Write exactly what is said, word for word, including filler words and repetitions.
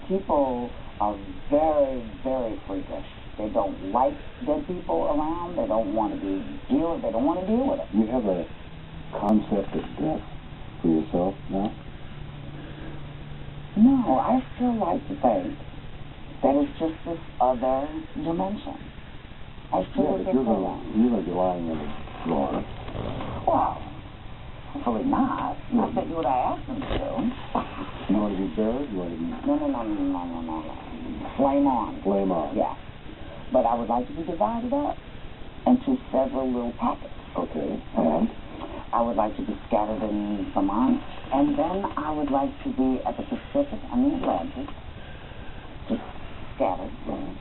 people are very, very freakish. They don't like dead people around. They don't want to be deal. They don't want to deal with it. Do you have a concept of death for yourself now? No, I still like to think that it's just this other dimension. I still Yeah, but think you're so. going you're going to be lying in the drawer. Well, hopefully not. Not that what I asked them to do. You want to be buried? You want to be... No, no, no, no, no, no, no, no. Flame on. Flame on. Yeah. But I would like to be divided up into several little packets. Okay. And? I would like to be scattered in Vermont, and then I would like to be at the Pacific and the Atlantic, just scattered.